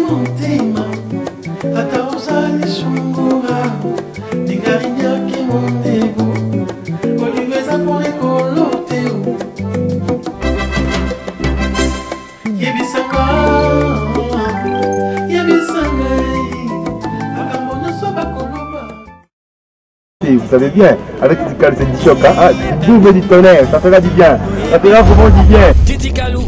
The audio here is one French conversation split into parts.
motema ata ozali sungura ndingarinyaki mondego olingo eza mpo ekolo te yebisanga Vous savez bien, avec Titi Kalou c'est du choc, hein, du boum et du tonnerre, ça fera du bien, ça fera vraiment du bien. Titi Kalou.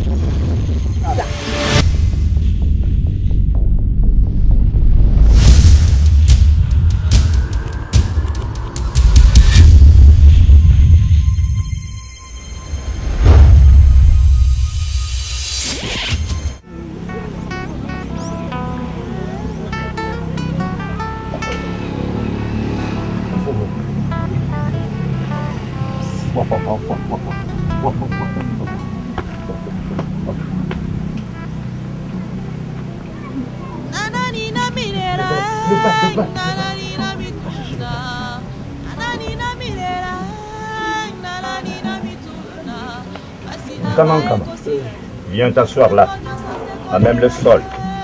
Comment, viens t'asseoir là, à même le sol.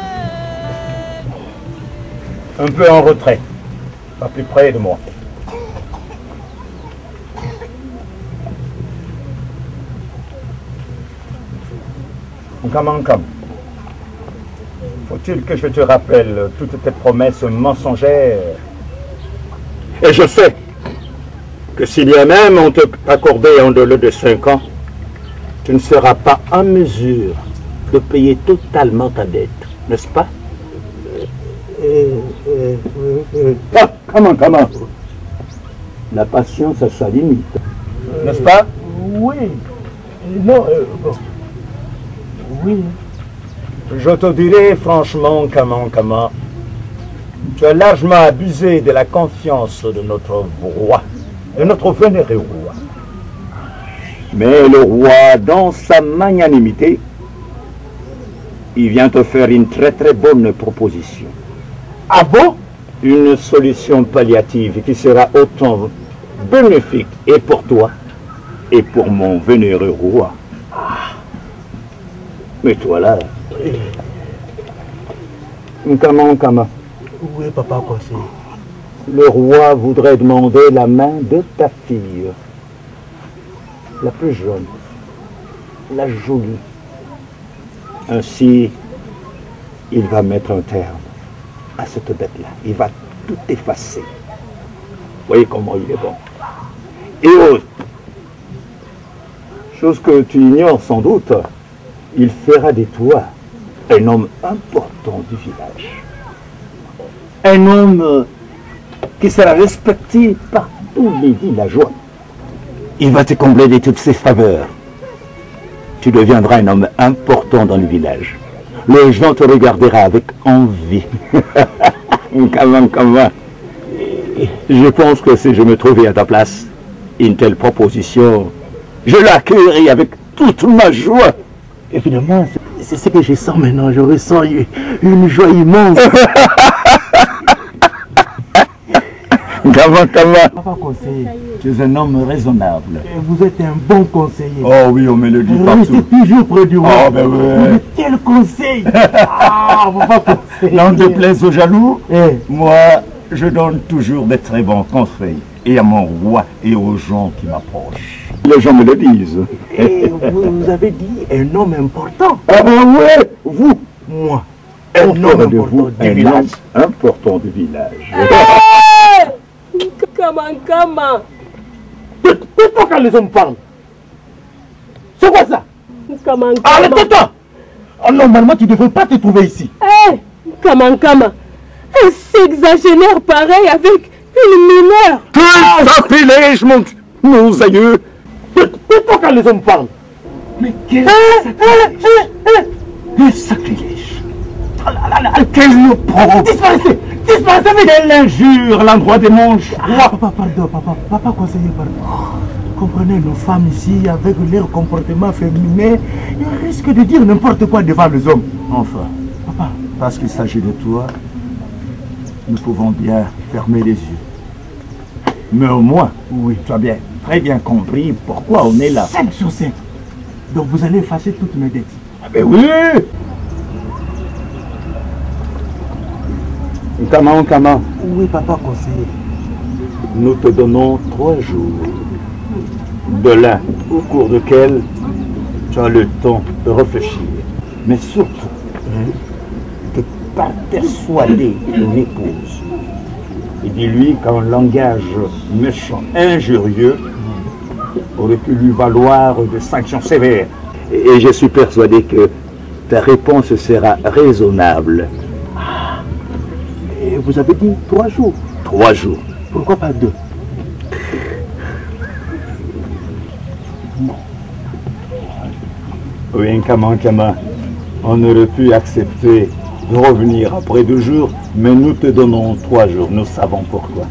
Un peu en retrait, pas plus près de moi. Comment, faut-il que je te rappelle toutes tes promesses mensongères? Et je sais que s'il y a même on te accordait en délai de 5 ans, tu ne seras pas en mesure de payer totalement ta dette, n'est-ce pas? Ah, comment? La patience a sa limite, n'est-ce pas? Oui. Non, bon. Oui. Je te dirai franchement, comment, tu as largement abusé de la confiance de notre roi, de notre vénéré roi. Mais le roi, dans sa magnanimité, il vient te faire une très bonne proposition. Ah bon? Une solution palliative qui sera autant bénéfique et pour toi et pour mon vénéré roi. Mais toi là, comment? Oui, papa conseiller. Le roi voudrait demander la main de ta fille, la plus jeune, la jolie. Ainsi, il va mettre un terme à cette dette-là. Il va tout effacer. Voyez comment il est bon. Et autre, chose que tu ignores sans doute, il fera de toi un homme important du village. Un homme qui sera respecté par tous les villageois. Il va te combler de toutes ses faveurs. Tu deviendras un homme important dans le village. Les gens te regarderont avec envie. Comment? Je pense que si je me trouvais à ta place, une telle proposition, je l'accueillerais avec toute ma joie. Évidemment, c'est ce que je sens maintenant. Je ressens une joie immense. Comment? Papa conseiller. Tu es un homme raisonnable. Et vous êtes un bon conseiller. Oh oui, on me le dit partout. Restez toujours près du roi. Oh ben oui. Quel conseil. Ah, papa conseiller. N'en déplaise aux jaloux, moi, je donne toujours des très bons conseils. Et à mon roi et aux gens qui m'approchent. Les gens me le disent. Et vous avez dit un homme important. Ah ben oui, vous. Moi. Un homme important du village. Important du village. Comment? Tais-toi quand les hommes parlent. C'est quoi ça? Comment? Arrête-toi. Oh, normalement, tu ne devrais pas te trouver ici. Comment? Un sexagénaire pareil avec une mineure. Quel sacrilège, nos aïeux. Tais-toi quand les hommes parlent. Mais quel sacrilège. Quel sacrilège. Quel opprobre. Disparaissez. Quelle injure à l'endroit des manches. Papa, pardon, papa conseiller, pardon. Comprenez, nos femmes ici, avec leur comportement féminin, ils risquent de dire n'importe quoi devant les hommes. Enfin, papa, parce qu'il s'agit de toi, nous pouvons bien fermer les yeux. Mais au moins, oui, tu as bien, très bien compris pourquoi on est là. 5 sur 5. Donc vous allez effacer toutes mes dettes. Ah ben oui. Kama, Oui, papa conseiller. nous te donnons 3 jours, de là au cours duquel tu as le temps de réfléchir. Mais surtout, de ne pas persuader ton épouse. Et dis-lui qu'un langage méchant, injurieux, aurait pu lui valoir des sanctions sévères. Et je suis persuadé que ta réponse sera raisonnable. Et vous avez dit 3 jours. 3 jours. Pourquoi pas 2? Oui, Kama, on aurait pu accepter de revenir après 2 jours, mais nous te donnons 3 jours. Nous savons pourquoi.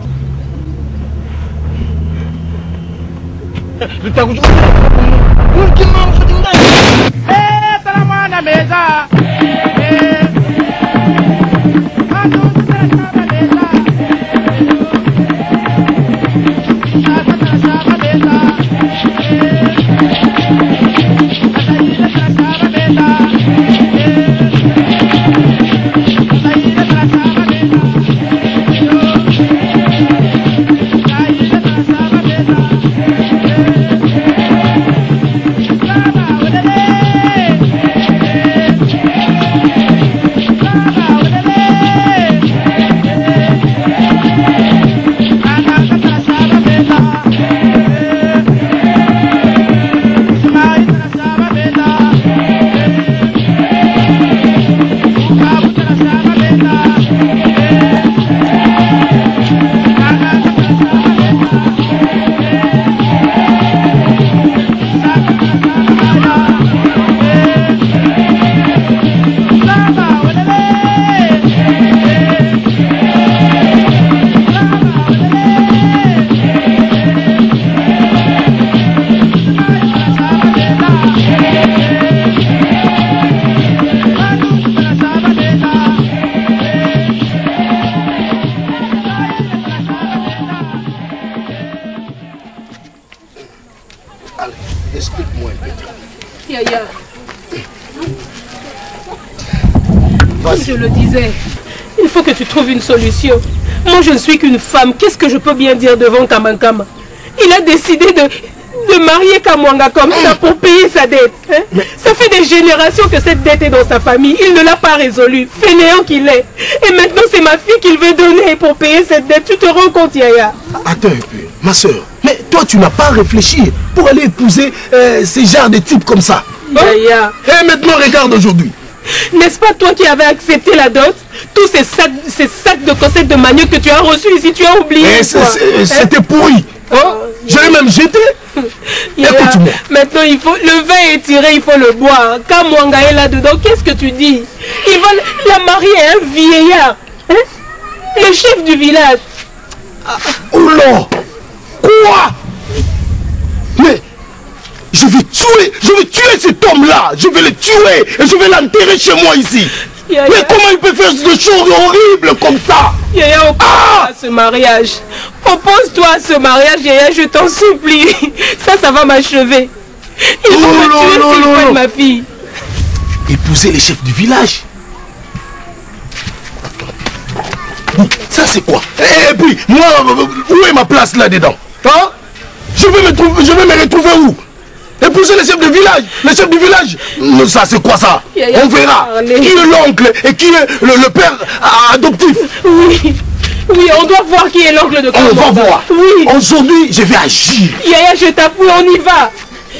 Explique-moi un peu. Yaya. Comme je le disais, il faut que tu trouves une solution. Moi, je ne suis qu'une femme. Qu'est-ce que je peux bien dire devant Kamankama? Il a décidé de marier Kamwanga comme ça pour payer sa dette. Hein? Ça fait des générations que cette dette est dans sa famille. Il ne l'a pas résolue, fainéant qu'il est. Et maintenant, c'est ma fille qu'il veut donner pour payer cette dette. Tu te rends compte, Yaya? Attends un peu, ma soeur. Mais toi, tu n'as pas réfléchi pour aller épouser ces genres de types comme ça. Yaya. Et maintenant, regarde aujourd'hui. N'est-ce pas toi qui avais accepté la dot? Tous ces sacs de concept de manioc que tu as reçus ici, tu as oublié. C'était pourri. Je l'ai même jeté. Écoute-moi. Maintenant, le vin est tiré, il faut le boire. Kamwanga est là-dedans, qu'est-ce que tu dis? Ils veulent la marier à un vieillard. Hein? Le chef du village. Oula! Quoi? Mais je vais tuer cet homme-là. Je vais le tuer et je vais l'enterrer chez moi ici. Yaya. Mais comment il peut faire des choses horribles comme ça? Yaya, oppose-toi à ce mariage. Oppose-toi à ce mariage, Yaya, je t'en supplie. Ça va m'achever. Il faut me tuer s'il faut ma fille. Épouser les chefs du village? Ça c'est quoi? Et puis, moi, où est ma place là-dedans? Hein? Je vais me retrouver où? Épouser les chefs de village? Les chefs du village? Ça c'est quoi ça? On verra. Qui est l'oncle et qui est le père adoptif? Oui, on doit voir qui est l'oncle de Kamwanga. On va voir. Oui. Aujourd'hui, je vais agir. Yaya, je t'appuie, on y va.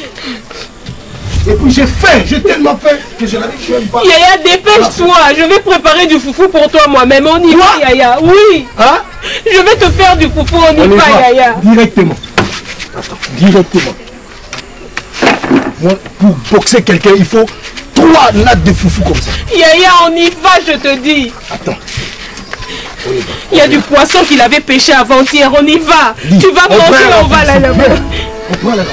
Et puis j'ai faim, j'ai tellement faim que je n'arrive même pas. Yaya, dépêche-toi, je vais préparer du foufou pour toi moi-même. On y va, Yaya. Oui. Hein? Je vais te faire du foufou, on y va, Yaya. Directement. Attends, directement. Moi, pour boxer quelqu'un, il faut 3 nattes de foufou comme ça. Yaya, on y va, je te dis. Attends. Il y a du poisson qu'il avait pêché avant-hier, on y va. Tu vas manger, on va là-bas. On prend là-bas.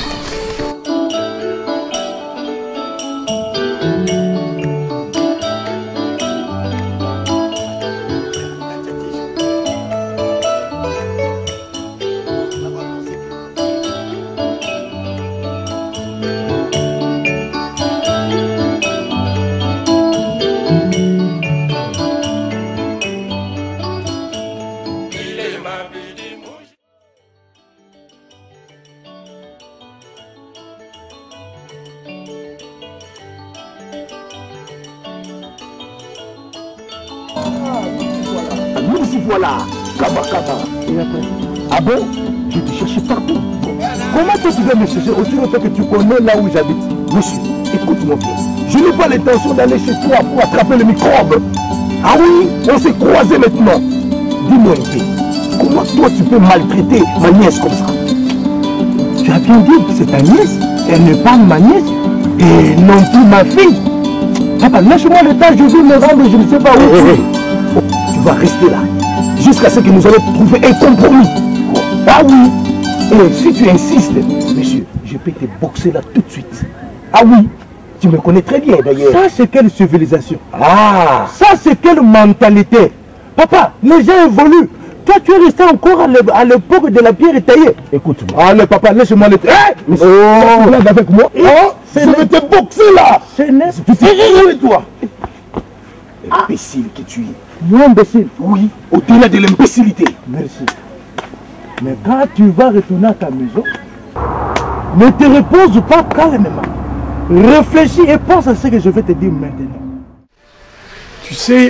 voilà. Kaba. Et après? Ah bon? Je te cherche partout. Comment toi tu vas me chercher aussi longtemps que tu connais là où j'habite? Monsieur, écoute-moi bien. Je n'ai pas l'intention d'aller chez toi pour attraper le microbe. Ah oui, on s'est croisés maintenant. Dis-moi un peu, comment toi tu peux maltraiter ma nièce comme ça? Tu as bien dit que c'est ta nièce. Elle n'est pas ma nièce et non plus ma fille. Papa, lâche-moi le temps, je vais me rendre, je ne sais pas où. Tu vas rester là jusqu'à ce que nous allons trouver un compromis. Ah oui. Et si tu insistes, monsieur, je peux te boxer là tout de suite. Ah oui, tu me connais très bien d'ailleurs. Ça c'est quelle civilisation? Ah, Ça c'est quelle mentalité? Papa, les gens évoluent. Toi tu es resté encore à l'époque de la pierre taillée. écoute-moi. Allez papa, laisse-moi le temps. Tu blagues avec moi? Oh, je vais te boxer là. C'est net. Toi. Imbécile que tu es. Moi imbécile. Oui, au-delà de l'imbécilité. Merci. Mais quand tu vas retourner à ta maison, ne te repose pas calmement. Réfléchis et pense à ce que je vais te dire maintenant. Tu sais,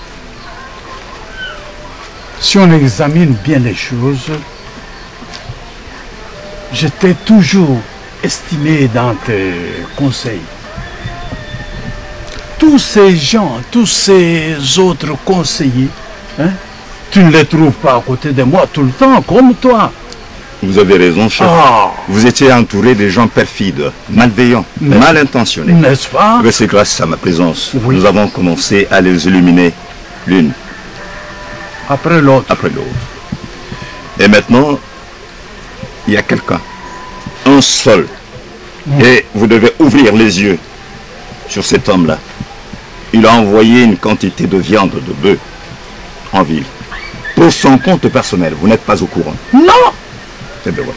si on examine bien les choses, je t'ai toujours estimé dans tes conseils. Tous ces gens, tous ces autres conseillers, hein, tu ne les trouves pas à côté de moi tout le temps, comme toi. Vous avez raison, chef. Ah, Vous étiez entouré de gens perfides, malveillants, mal intentionnés. n'est-ce pas? Mais c'est grâce à ma présence. Oui. Nous avons commencé à les éliminer l'une Après l'autre. après l'autre. Et maintenant, il y a quelqu'un, un seul. Et vous devez ouvrir les yeux sur cet homme-là. Il a envoyé une quantité de viande de bœuf en ville. Pour son compte personnel, vous n'êtes pas au courant. Non! Eh bien voilà.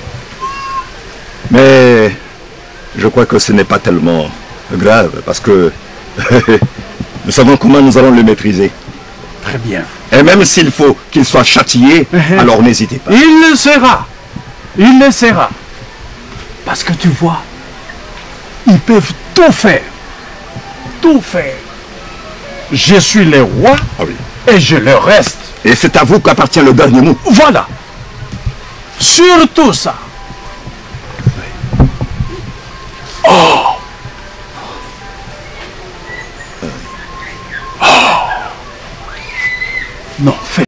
Mais je crois que ce n'est pas tellement grave parce que nous savons comment nous allons le maîtriser. Très bien. Et même s'il faut qu'il soit châtié, alors n'hésitez pas. Il le sera. Il le sera. Parce que tu vois, ils peuvent tout faire. Tout faire. Je suis le roi Ah oui. et je le reste. Et c'est à vous qu'appartient le dernier mot. Voilà. Surtout ça. Oh. Non, fais.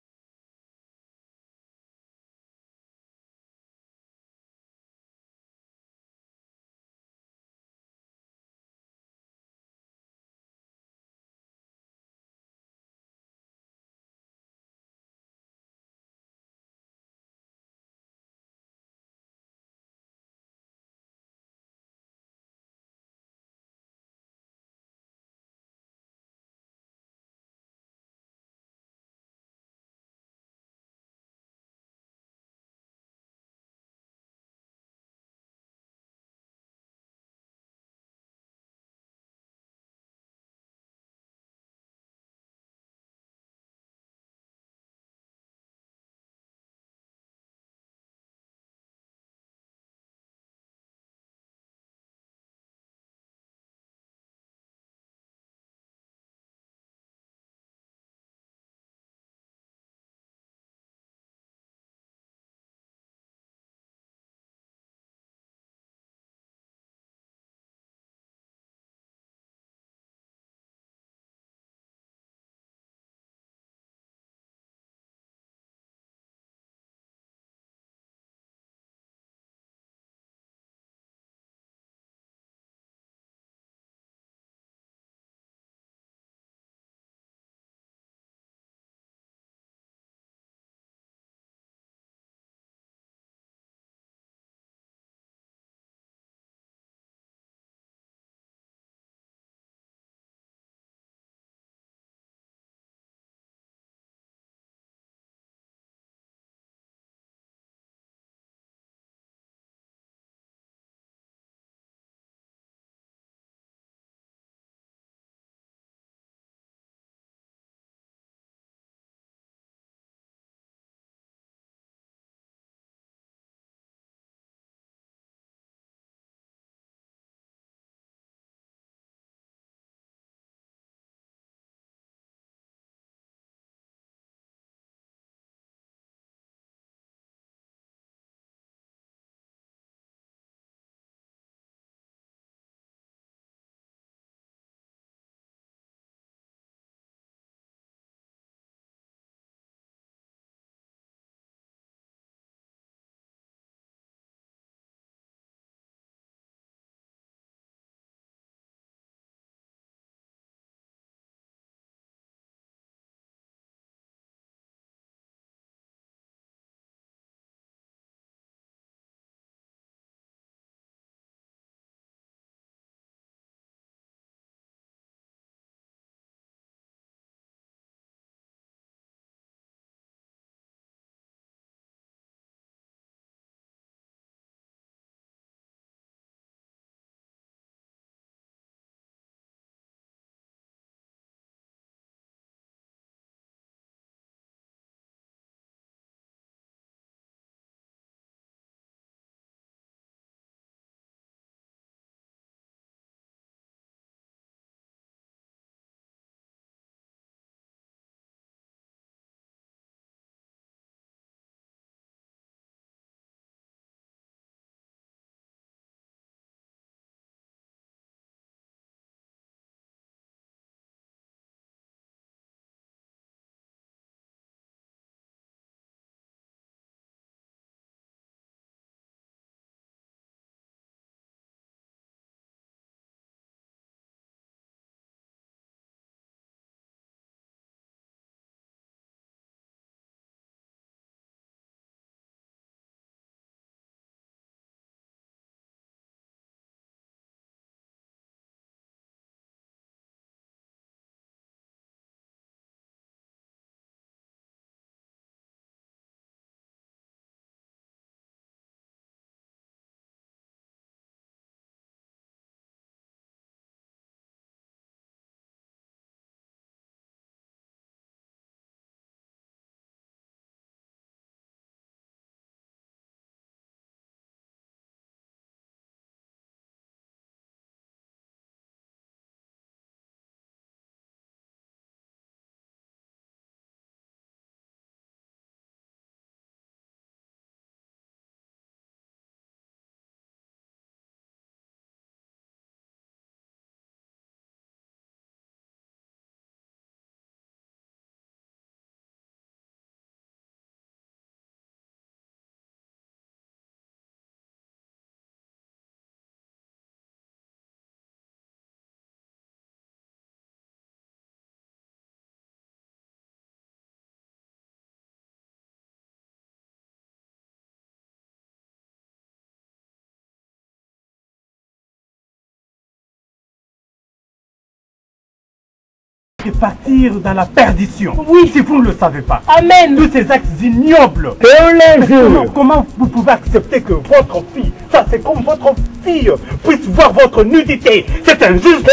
de partir dans la perdition. Oui. Si vous ne le savez pas. Amen. Tous ces actes ignobles. Comment vous pouvez accepter que votre fille, ça c'est comme votre fille, puisse voir votre nudité? C'est injuste.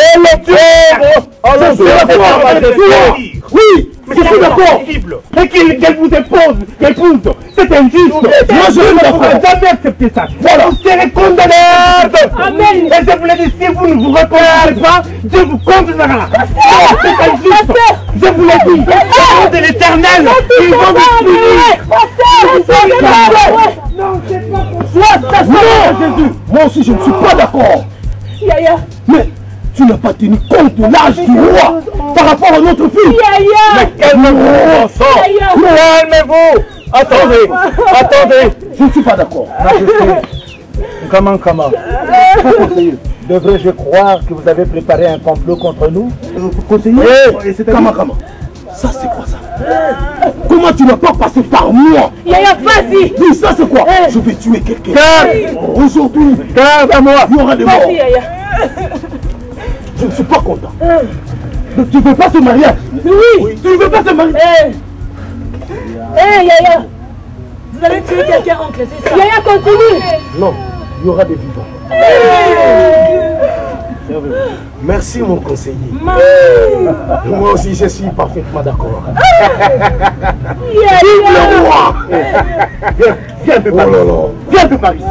Oui, mais c'est d'accord. Mais qu'elle vous épouse, c'est injuste. Moi je ne pourrais jamais accepter ça. Voilà. Vous serez condamné. Amen. Et je vous l'ai dit, si vous ne vous reconnaissez pas, Dieu vous condamnera. C'est injuste. Je vous l'ai dit. C'est de l'Éternel. Ils vont vous punir. Non, c'est pas pour ça. Non, Jésus. Moi aussi, je ne suis pas d'accord. Yaya. Mais tu n'as pas tenu compte de l'âge du roi par rapport à notre fille. Yaya. Mais calmez-vous, calmez-vous. Attendez. Je ne suis pas d'accord. Comment conseiller, devrais-je croire que vous avez préparé un complot contre nous? Conseiller, comment ça c'est quoi ça? Comment tu n'as pas passé par moi? Yaya, vas-y. Oui, ça c'est quoi? Je vais tuer quelqu'un. Aujourd'hui, garde à moi. Il y aura des morts. Vas-y, Yaya. Je ne suis pas content. Tu ne veux pas ce mariage? Oui. Tu ne veux pas ce mariage? Yaya. Vous allez tuer quelqu'un, oncle, c'est ça? Yaya, continue. Non, il y aura des vivants. Merci mon conseiller. Moi aussi je suis parfaitement d'accord. Vive le roi. Viens de par ici. Viens de par ici.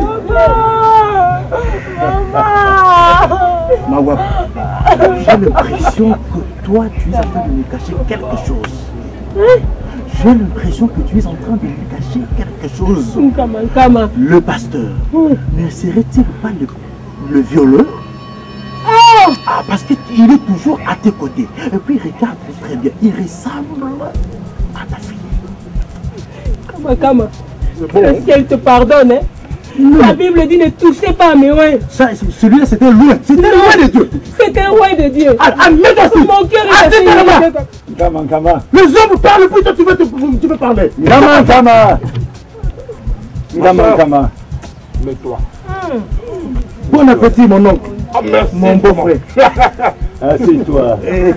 Mawa, j'ai l'impression que toi tu es en train de me cacher quelque chose. J'ai l'impression que tu es en train de me cacher quelque chose. Le pasteur ne serait-il pas le violeur? Ah, parce qu'il est toujours à tes côtés. Et puis regarde très bien, il ressemble à ta fille. Kama. Est-ce qu'elle te pardonne, hein? La Bible dit ne touchez pas à mes oins. Celui-là c'était loin. C'était loin de Dieu. C'était loin de Dieu. Mets-toi aussi. Mon cœur est assez. Kama. Les hommes parlent, puis toi tu veux parler. Kama. Mets-toi. Bon appétit mon oncle. Merci. Mon beau-frère. Assieds-toi.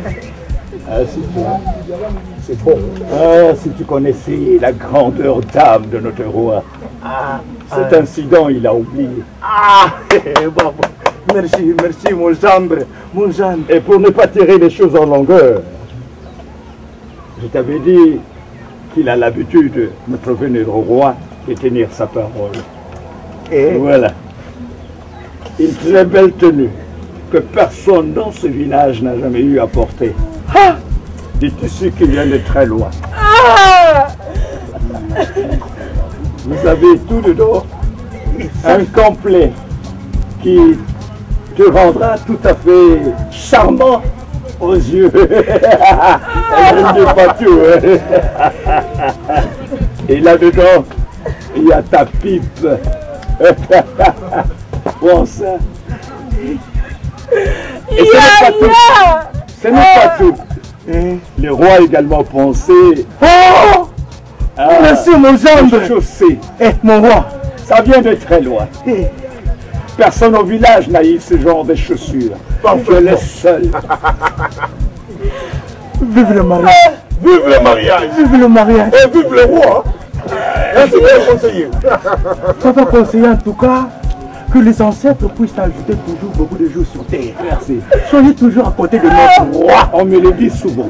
C'est bon. Si tu connaissais la grandeur d'âme de notre roi. Cet incident, il a oublié. Bon. Merci mon gendre. Et pour ne pas tirer les choses en longueur, je t'avais dit qu'il a l'habitude, notre vénéré roi, de tenir sa parole. Et voilà. Une très belle tenue que personne dans ce village n'a jamais eu à porter. Des tissus qui viennent de très loin. Vous avez tout dedans un complet qui te rendra tout à fait charmant aux yeux. Je ne dis pas tout. Et là-dedans, il y a ta pipe. Bon ça. Et ce n'est pas tout. Ce n'est pas tout. Le roi a également pensé. Merci mon gendre. Chaussée. Mon roi. Ça vient de très loin. Personne au village n'a eu ce genre de chaussures. Tu es le seul. Vive le mariage. Vive le mariage. Vive le mariage. Et vive le roi. Merci mon conseiller. Papa conseiller en tout cas que les ancêtres puissent ajouter toujours beaucoup de jours sur terre. Merci. Soyez toujours à côté de notre roi. On me le dit souvent.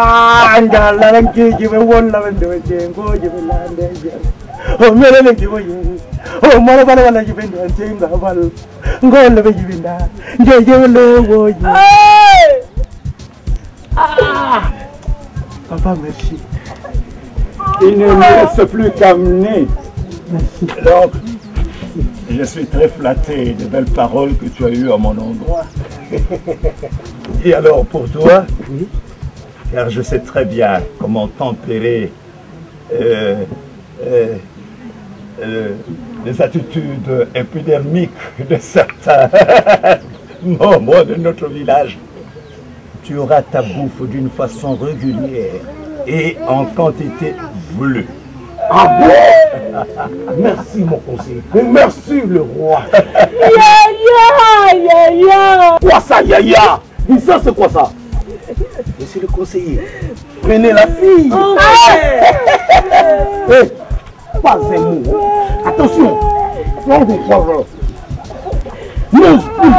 Papa, merci. Il ne me reste plus qu'à mener. Merci. Donc, je suis très flatté des belles paroles que tu as eues à mon endroit. Et alors pour toi, car je sais très bien comment tempérer les attitudes épidermiques de certains membres de notre village, tu auras ta bouffe d'une façon régulière et en quantité voulue. Ah bon? Merci mon conseiller. Merci le roi. Yaya. Quoi ça, Yaya? Dis ça, c'est quoi ça? Monsieur le conseiller, prenez la fille. Pas un mot. Attention. N'ose plus.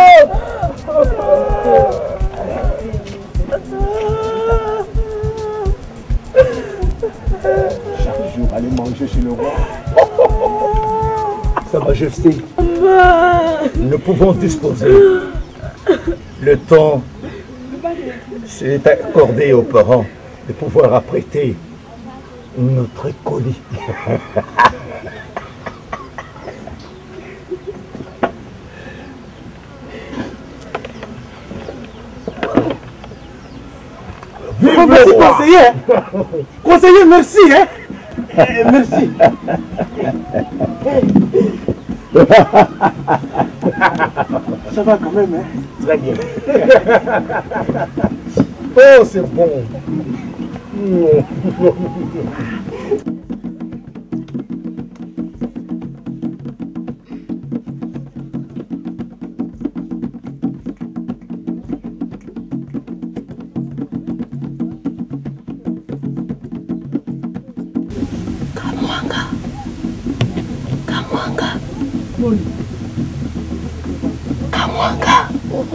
Chaque jour, aller manger chez le roi. Sa Majesté, nous pouvons disposer. Le temps s'est accordé aux parents de pouvoir apprêter notre colis. Vive merci, conseiller. Conseiller, merci. Hein? Merci. Ça va quand même, hein? Très bien. Oh, c'est bon. Kamwanga.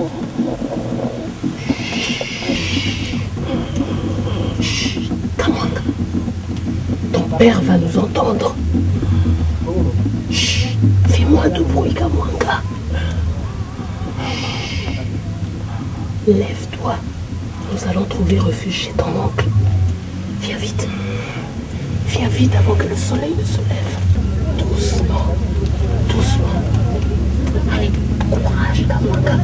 Kamwanga. Ton père va nous entendre. Chut. Fais-moi de bruit, Kamwanga. Lève-toi. Nous allons trouver refuge chez ton oncle. Viens vite. Viens vite avant que le soleil ne se lève. Doucement. Doucement. Allez, courage, Kamwanga.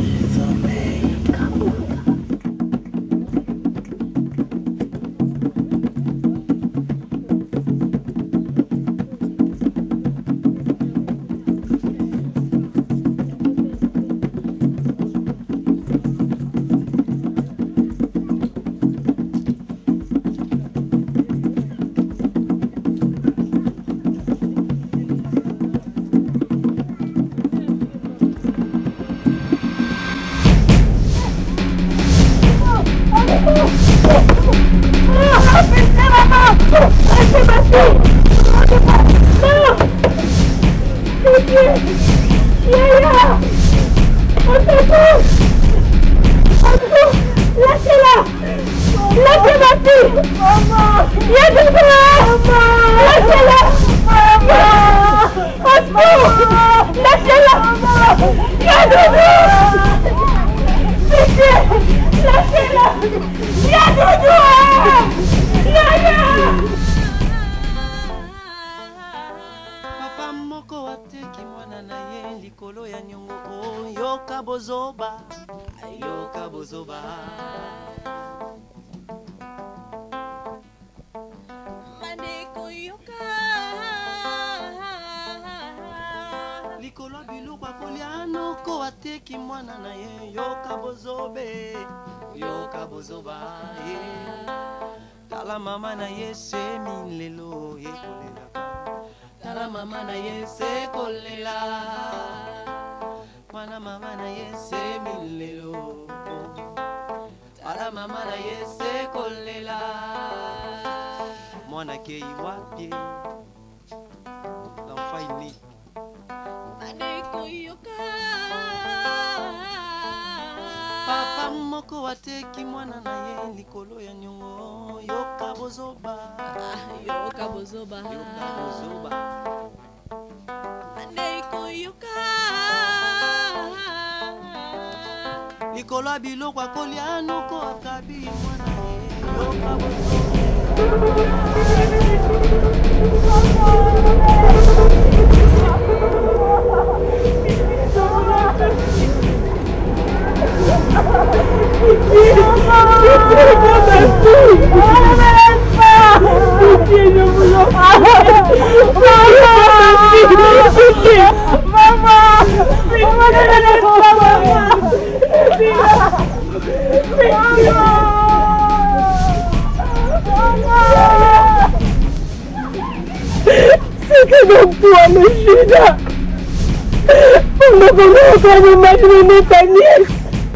C'est que dans toi, Meshida, on ne peut pas nous malmener ta nièce.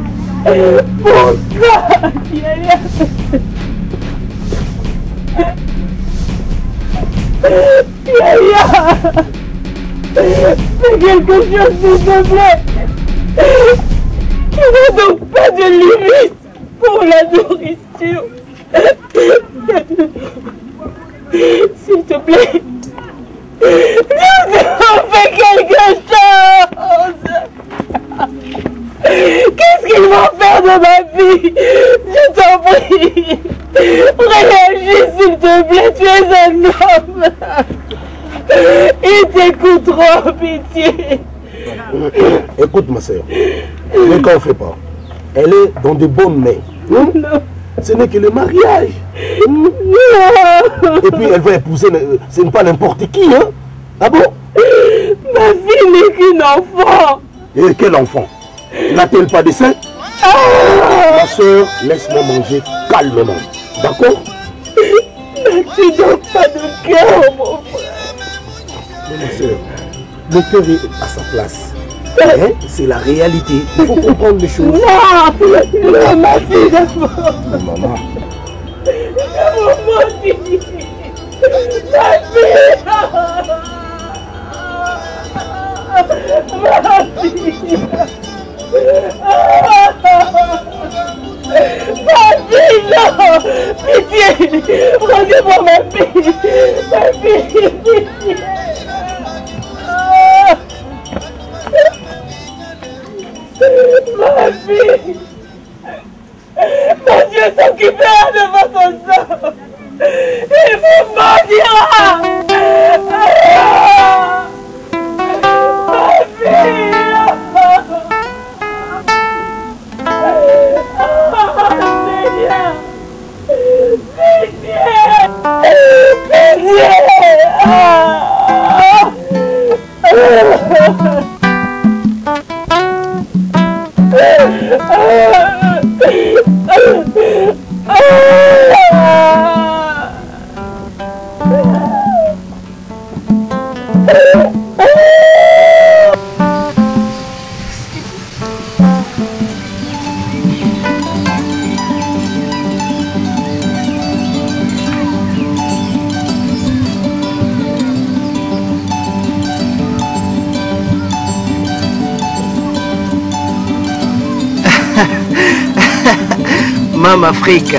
Pour ça, Yaya. Yaya, fais quelque chose s'il te plaît. Tu n'as donc pas de limite pour la nourriture. S'il te plaît, fais quelque chose. Qu'est-ce qu'ils vont faire de ma fille? Je t'en prie. Réagis s'il te plaît, tu es un homme. Ils t'écouteront, pitié. Écoute ma soeur, ne t'en fais pas. Elle est dans de bonnes mains. Non. Ce n'est que le mariage. Non. Et puis elle va épouser, ce n'est pas n'importe qui, hein? Ah bon? Ma fille n'est qu'une enfant. Et quel enfant? N'a-t-elle pas de sein? Ma soeur, laisse-moi manger calmement. D'accord? N'as-tu donc pas de cœur, mon frère? Mais ma soeur, le cœur est à sa place. Hein? C'est la réalité. Il faut comprendre les choses. Non, ma fille d'abord. Maman. Ma fille. Ma fille. Non. Pitié. Rendez-moi ma fille. Ma fille, pitié. Ma fille. Mon Dieu s'occupera de votre sang. Il vous maudira. Ma fille. Seigneur. Mama Africa.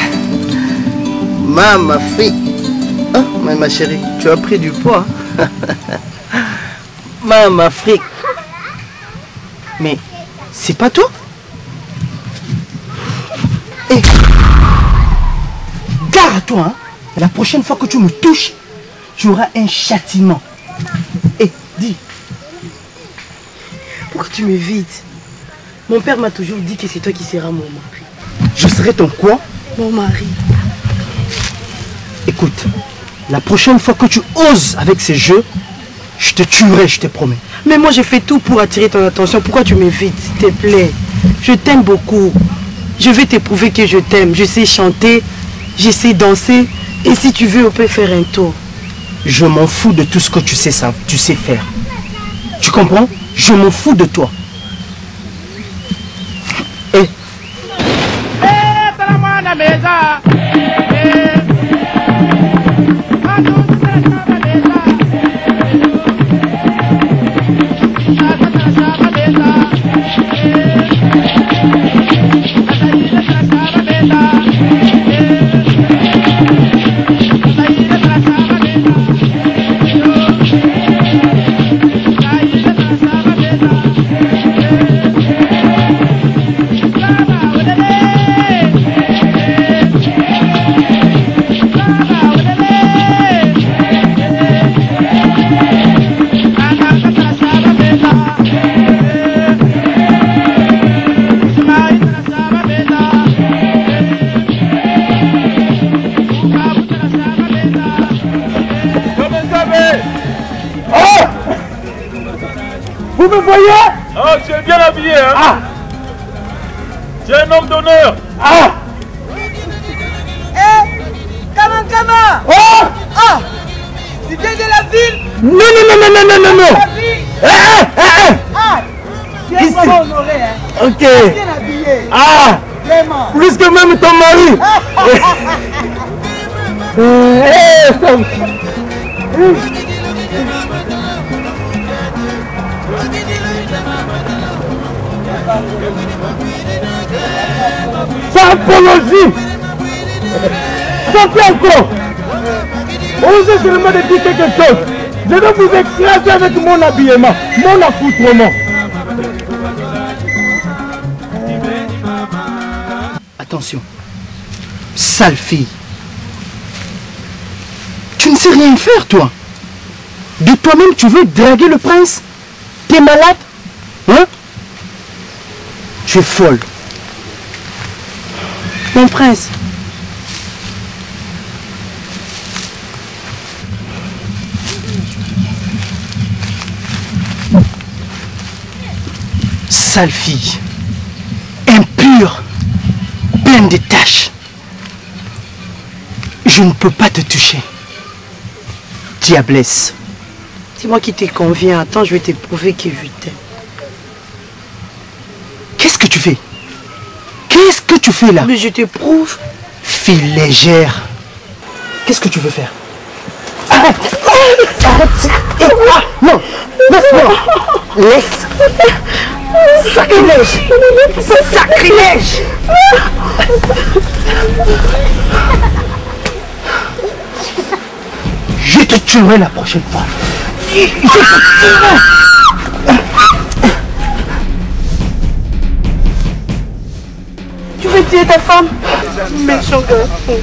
Mama Africa. Oh, mais ma chérie, tu as pris du poids. Mama Africa. Mais c'est pas toi? Hé, gare à toi, hein. La prochaine fois que tu me touches, tu auras un châtiment. Hé, dis. Pourquoi tu m'évites? Mon père m'a toujours dit que c'est toi qui seras mon mari. Je serai ton quoi? Mon mari. Écoute, la prochaine fois que tu oses avec ces jeux, je te tuerai, je te promets. Mais moi j'ai fait tout pour attirer ton attention. Pourquoi tu m'évites, s'il te plaît? Je t'aime beaucoup. Je vais t'éprouver que je t'aime. Je sais chanter, je sais danser. Et si tu veux, on peut faire un tour. Je m'en fous de tout ce que tu sais faire. Tu comprends? Je m'en fous de toi. Eh. Vous me voyez? Oh, tu es bien habillé, hein? Ah! Tu es un homme d'honneur. Ah! Kama! Oh! Ah! Tu viens de la ville? Non! Ah! Tu es vraiment honoré, hein? Ok. Bien habillé. marié. Ah! Vraiment. Plus que même ton mari. Sans apologie. Sans plus encore. Osez seulement de dire quelque chose. Je vais vous écraser avec mon habillement, mon accoutrement. Attention. Sale fille. Tu ne sais rien faire, toi. De toi-même, tu veux draguer le prince? T'es malade? Hein? Tu es folle. Mon prince. Sale fille. Impure. Pleine de taches. Je ne peux pas te toucher. Diablesse. C'est moi qui t'ai convient. Attends, je vais te prouver que je t'aime. Qu'est-ce que tu fais? Qu'est-ce que tu fais là? Mais je te prouve. Fille légère. Qu'est-ce que tu veux faire? Arrête! Arrête! Ah, non! Laisse-moi! Laisse! Sacrilège! Sacrilège! Je te tuerai la prochaine fois. Je te tuerai. Tu veux tuer ta femme? Méchant garçon.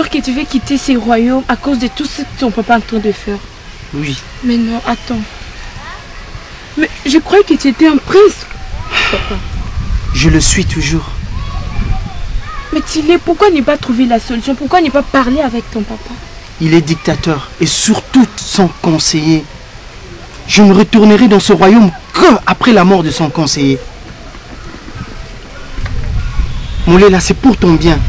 croire que tu veux quitter ces royaumes à cause de tout ce que ton papa est en train de faire. Oui. Mais non, attends. Mais je croyais que tu étais un prince, papa. Je le suis toujours. Mais Tilé, pourquoi ne pas trouver la solution? Pourquoi ne pas parler avec ton papa? Il est dictateur et surtout son conseiller. Je ne retournerai dans ce royaume que après la mort de son conseiller. Moulela, c'est pour ton bien.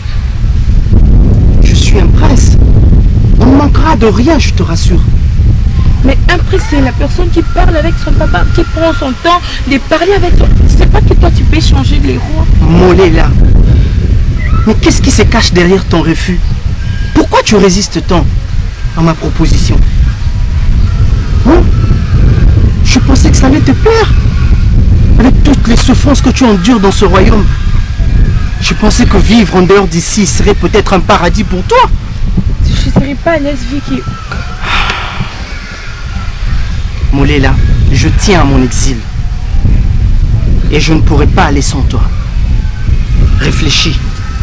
Je suis un prince. On ne manquera de rien, je te rassure. Mais un prince, c'est la personne qui parle avec son papa, qui prend son temps de parler avec toi. C'est pas que toi tu peux changer les rois. Moulela, mais qu'est-ce qui se cache derrière ton refus? Pourquoi tu résistes tant à ma proposition? Hein? Je pensais que ça allait te plaire. Avec toutes les souffrances que tu endures dans ce royaume. Je pensais que vivre en dehors d'ici serait peut-être un paradis pour toi. Je ne serais pas à l'aise, Vicky. Moulela, je tiens à mon exil. Et je ne pourrai pas aller sans toi. Réfléchis.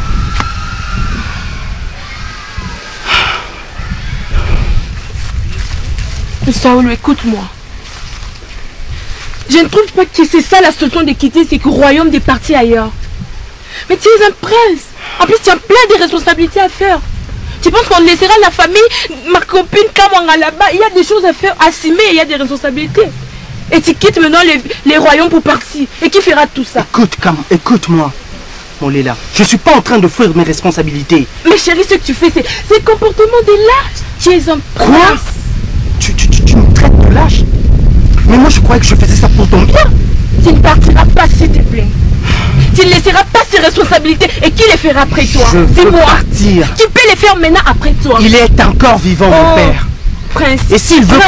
Saoul, écoute-moi. Je ne trouve pas que c'est ça la solution de quitter ce royaume de partir ailleurs. Mais tu es un prince. En plus, tu as plein de responsabilités à faire. Tu penses qu'on laissera la famille, ma copine Kamwanga là-bas? Il y a des choses à faire, à assumer, il y a des responsabilités. Et tu quittes maintenant les royaumes pour partir. Et qui fera tout ça? Écoute-moi, Moulela. Je ne suis pas en train de fuir mes responsabilités. Mais chérie, ce que tu fais, c'est le comportement de lâche. Tu es un prince. Quoi? Tu me traites de lâche? Mais moi, je croyais que je faisais ça pour ton bien. Tu ne partiras pas, s'il te plaît. Tu ne laisseras pas ses responsabilités. Et qui les fera après toi? Je veux partir. Qui peut les faire maintenant après toi? Il est encore vivant, mon père. Prince. Et s'il veut...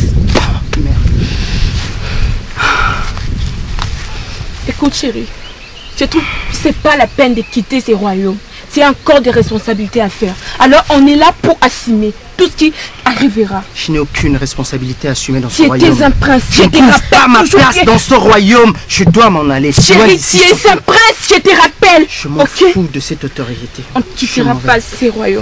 Écoute, chérie. Je trouve que c'est pas la peine de quitter ces royaumes. C'est encore des responsabilités à faire. Alors, on est là pour assumer tout ce qui arrivera. Je n'ai aucune responsabilité à assumer dans ce royaume. Tu étais un prince. Je ne trouve pas ma place dans ce royaume. Je dois m'en aller. Chérie, tu es un prince, je te rappelle. Je m'en fous de cette autorité. On ne quittera pas ces royaumes.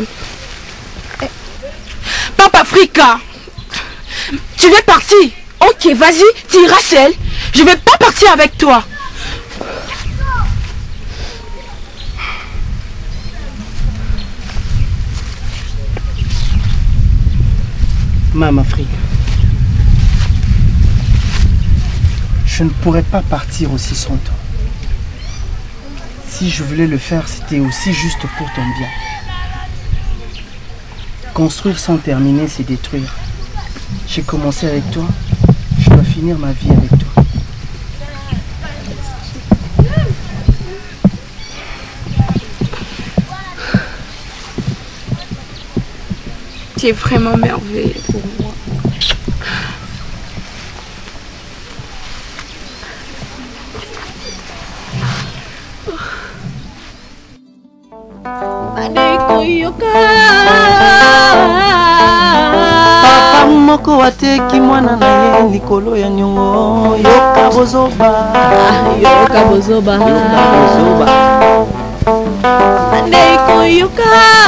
Papa Africa, tu veux partir? Ok, vas-y, tu iras seul. Je ne vais pas partir avec toi. Maman Afrique, je ne pourrais pas partir aussi sans toi. Si je voulais le faire, c'était aussi juste pour ton bien. Construire sans terminer, c'est détruire. J'ai commencé avec toi, je dois finir ma vie avec toi. Tu es vraiment merveilleux pour moi. Papa moko wateki mwana na ye likolo ya nyongo. Yoka bozoba. Yoka bozoba. Yoka bozoba. Aneko yoka.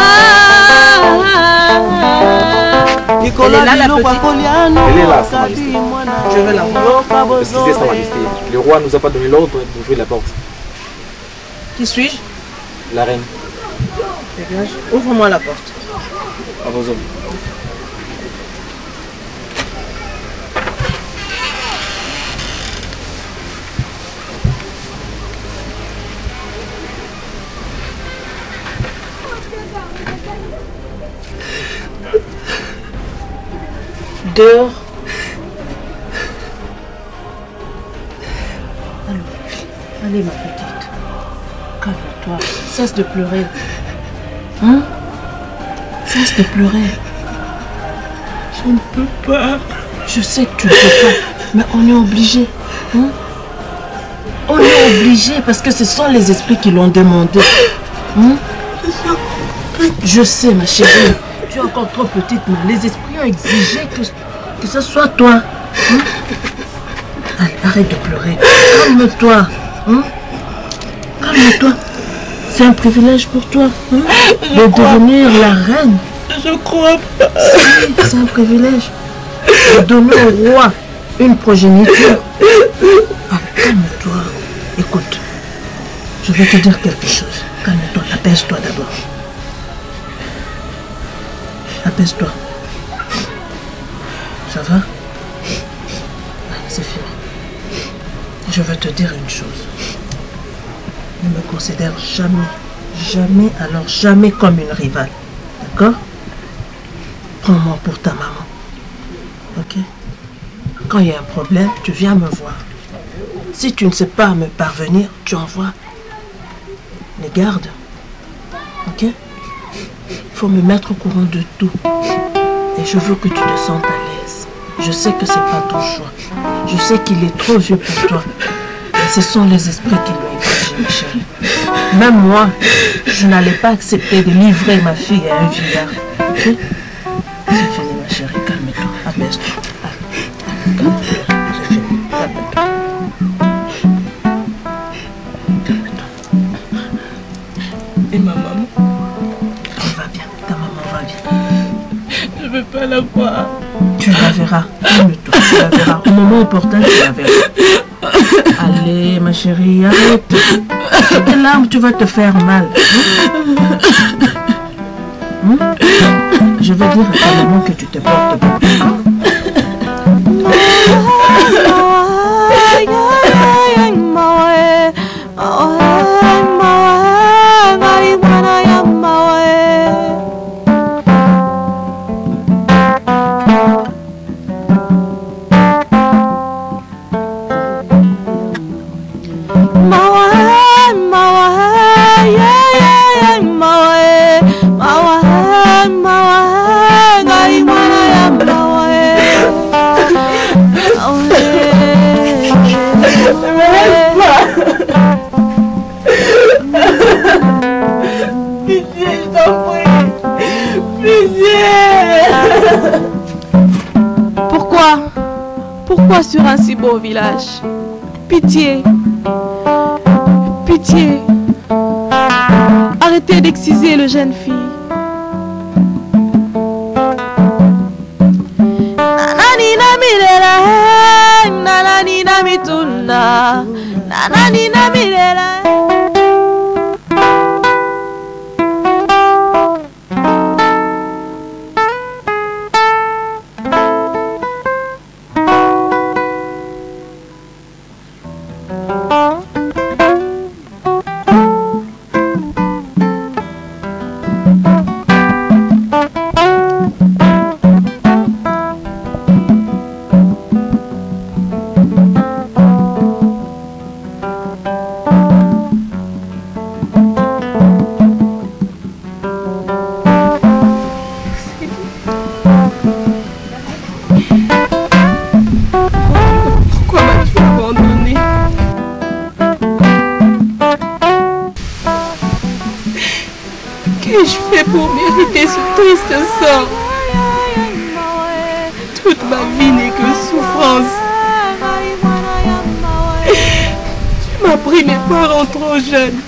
Elle est là, la petite. Elle est là, Sa Majesté. Je vais la voir. Excusez, Sa Majesté. Le roi nous a pas donné l'ordre d'ouvrir la porte. Qui suis-je? La reine. Dégage. Ouvre-moi la porte. À vos hommes. Dehors. Allez ma petite. Calme-toi. Cesse de pleurer. Hein? Cesse de pleurer. Je ne peux pas. Je sais que tu ne peux pas. Mais on est obligé. Hein? On est obligé parce que ce sont les esprits qui l'ont demandé. Hein? Je sais ma chérie. Tu es encore trop petite, mais les esprits ont exigé que ce soit toi. Hein? Allez, arrête de pleurer. Calme-toi. Hein? Calme-toi. C'est un privilège pour toi hein, de devenir la reine. Je crois pas. Si, c'est un privilège de donner au roi une progéniture. Ah, calme-toi. Écoute, je vais te dire quelque chose. Calme-toi, apaise-toi d'abord. Apaise-toi. Ça va? C'est fini. Je veux te dire une chose. Ne me considère jamais, alors jamais comme une rivale. D'accord? Prends-moi pour ta maman. Ok? Quand il y a un problème, tu viens me voir. Si tu ne sais pas me parvenir, tu envoies les gardes. Ok? Il faut me mettre au courant de tout. Et je veux que tu te sentes à l'aise. Je sais que c'est pas ton choix. Je sais qu'il est trop vieux pour toi. Et ce sont les esprits qui l'ont égorgé, ma chérie. Même moi, je n'allais pas accepter de livrer ma fille à un vieillard. Ok? C'est fini, ma chérie. Calme-toi. Apaise-toi. Calme-toi. C'est fini. Calme-toi. Calme-toi. Et ma maman? Elle va bien. Ta maman va bien. Je ne veux pas la voir. Tu la verras. Calme-toi. Tu la verras. Au moment opportun, tu la verras. Allez, ma chérie, arrête. Tes larmes, tu vas te faire mal. Je vais dire à ta maman que tu te portes bien. Pourquoi sur un si beau village? Pitié, pitié, arrêtez d'exciser le jeune fille. Nananina milela, nananina mituna, nananina milela. Qu'ai-je fait pour mériter ce triste sort? Toute ma vie n'est que souffrance. Tu m'as pris mes parents trop jeunes.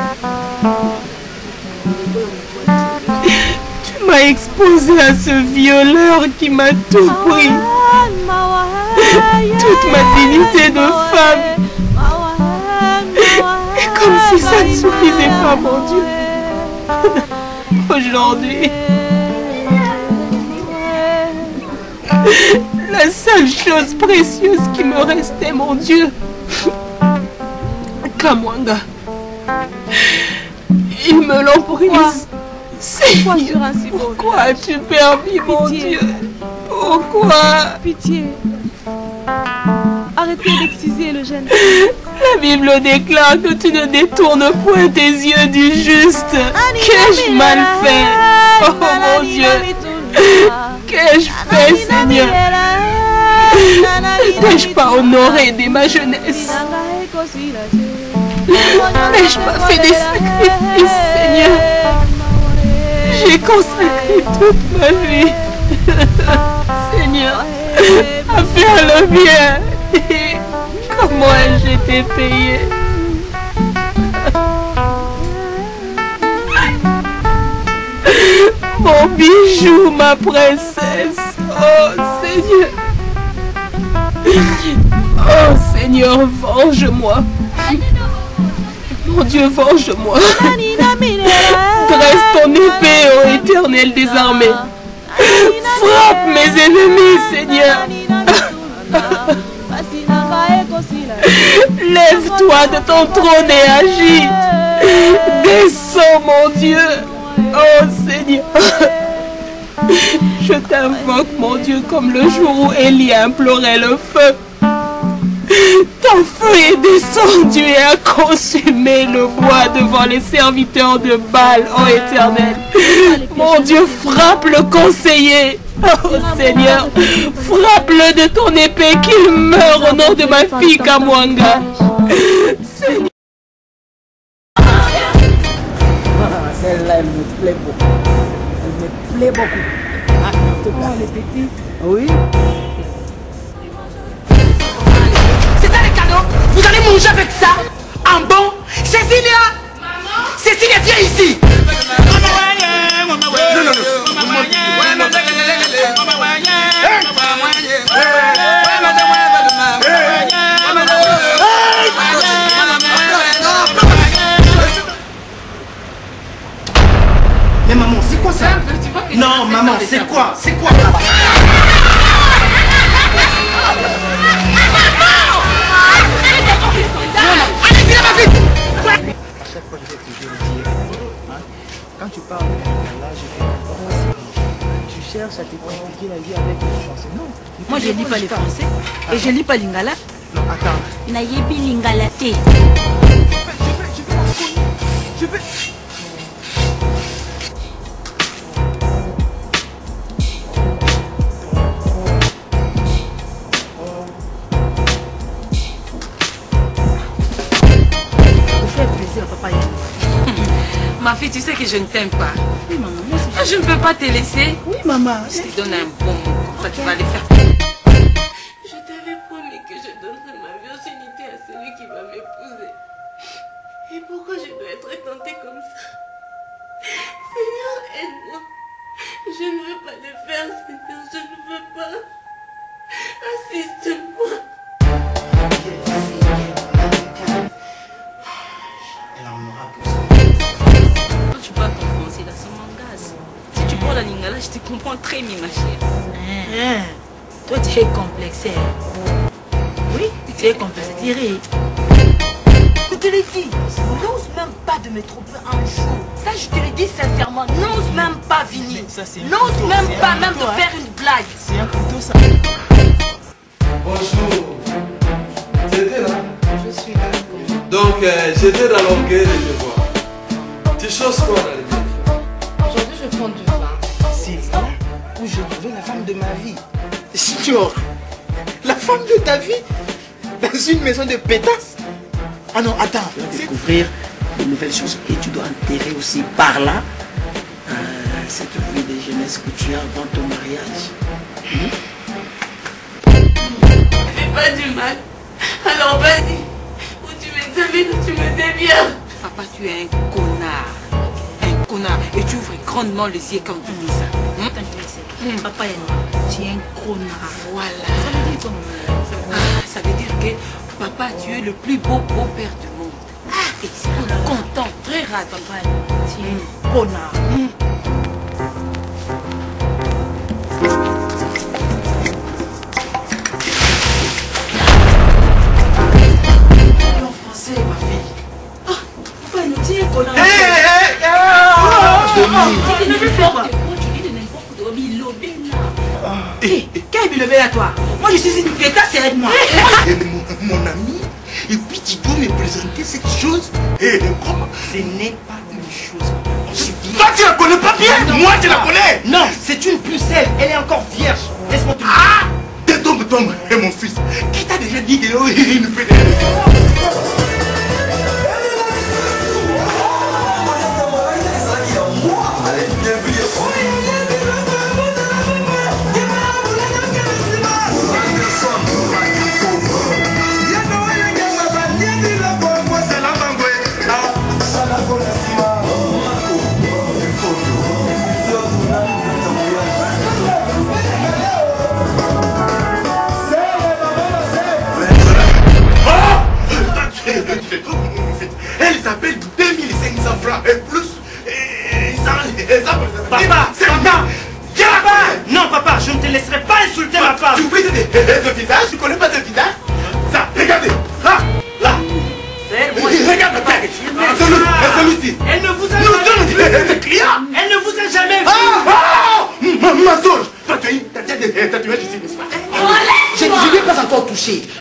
Tu m'as exposé à ce violeur qui m'a tout pris. Toute ma dignité de femme. Et comme si ça ne suffisait pas, mon Dieu. Aujourd'hui, la seule chose précieuse qui me restait, mon Dieu, Kamwanga, ils me l'ont prise. Seigneur, pourquoi as-tu permis, mon Dieu? Pourquoi? Pitié. Arrêtez d'exciser le jeune. La Bible déclare que tu ne détournes point tes yeux du juste. Qu'ai-je mal fait? Oh mon Dieu! Qu'ai-je fait, Seigneur? Ne t'ai-je pas honoré dès ma jeunesse? N'ai-je pas fait des sacrifices, Seigneur? J'ai consacré toute ma vie, Seigneur, à faire le bien. Comment ai-je été payé? Mon bijou, ma princesse. Oh Seigneur. Oh Seigneur, venge-moi. Mon Dieu, venge-moi. Dresse ton épée, ô Éternel des armées. Frappe mes ennemis, Seigneur. Lève-toi de ton trône et agis. Descends, mon Dieu. Oh Seigneur. Je t'invoque, mon Dieu, comme le jour où Élie implorait le feu. Ton feu est descendu et a consumé le bois devant les serviteurs de Baal, ô Éternel. Mon Dieu, frappe le conseiller. Oh Seigneur, frappe-le de ton épée qu'il meure au nom de ma fille Kamwanga. Seigneur. Celle-là, elle me plaît beaucoup. Elle me plaît beaucoup. Ah, les petits. Oui. C'est ça les cadeaux. Vous allez manger avec ça. En bon. Cécilia. Maman. Cécilia, viens ici. Mais maman, c'est quoi ça? Non, maman, c'est quoi? C'est quoi? Allez, viens ma fille. À chaque fois, je vais toujours le dire. Hein? Quand tu parles de là, je vais tu cherches à te compliquer la vie avec le français. Non. Moi, je lis pas les français. Et je lis pas l'ingala. Non, attends. Nayebi l'ingala te. Je vais. Ma fille, tu sais que je ne t'aime pas. Oui, maman. Moi aussi, je ne peux pas te laisser. Oui, maman. Je te donne un bon mot. Comme ça, tu vas aller faire. Je t'avais promis que je donnerais ma virginité à celui qui va m'épouser. Et pourquoi je dois être tentée comme ça? Seigneur, aide-moi. Je ne veux pas le faire, Seigneur. Je ne veux pas. Assiste-moi. Elle en aura pour ça. Quand tu parles ton français, là, ça m'engage. Si tu parles la lingala, je te comprends très bien, ma chère. Toi, tu es complexé. Oui, tu es complexé. Thierry. Je te l'ai dit, n'ose même pas de me tromper un jour. Ça, je te l'ai dit sincèrement, n'ose même pas venir. N'ose même pas même de faire une blague. C'est un couteau, ça. Bonjour. Tu étais là? Je suis là. Donc, j'étais dans l'orgueil de te voir. Tu choses quoi dans les deux? Aujourd'hui, je prends du vin. C'est là où je deviens la femme de ma vie. Signor, la femme de ta vie dans une maison de pétasses. Ah non, attends. Tu dois découvrir de nouvelles choses et tu dois enterrer aussi par là cette vie de jeunesse que tu as avant ton mariage. Fais pas du mal. Alors vas-y. Ou tu m'examines ou tu me déviens. Papa, tu es un connard. Un connard. Et tu ouvres grandement les yeux quand tu dis ça. Papa, tu es un connard. Voilà. Ça veut dire quoi? Ça veut dire que papa, tu es le plus beau beau-père du monde. Et c'est content, très ravi. Papa, tu es un connard. En français, ma fille. Papa, tu es un connard. Tu dis de n'importe quoi. Quel est levé à toi? Moi, je suis une pétasse, aide-moi. Mon ami, et puis tu dois me présenter cette chose. Et comment? Ce n'est pas une chose. Toi, tu la connais pas bien. Moi, tu la connais. Non, c'est une pucelle. Elle est encore vierge. Laisse-moi te dire. Ah! Tombe, et mon fils. Qui t'a déjà dit qu'il ne fait rien? Elle s'appelle 2500 francs et plus. Papa, c'est papa. Non, papa, je ne te laisserai pas insulter ma femme. Tu oublies ce visage? Tu connais pas ce visage? Ça, regardez. Là, là. Regarde, celui-ci. Elle ne vous a jamais vu. Client. Elle ne vous a jamais vu. Ma soeur, t'as tué, je sais, n'est-ce pas? Je ne l'ai pas encore touché.